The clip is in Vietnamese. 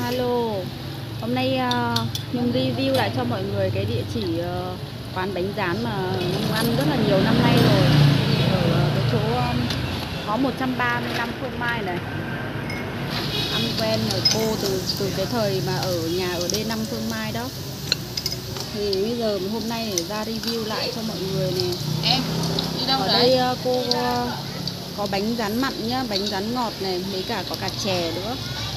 Alo, hôm nay Nhung review lại cho mọi người cái địa chỉ quán bánh rán mà Nhung ăn rất là nhiều năm nay rồi. Ở cái chỗ có 135 Phương Mai này. Ăn quen rồi cô từ cái thời mà ở nhà ở D5 Phương Mai đó. Thì bây giờ hôm nay để ra review lại cho mọi người nè. Em đi đâu ở đấy? đây cô có bánh rán mặn nhá, bánh rán ngọt này, với cả có cả chè nữa.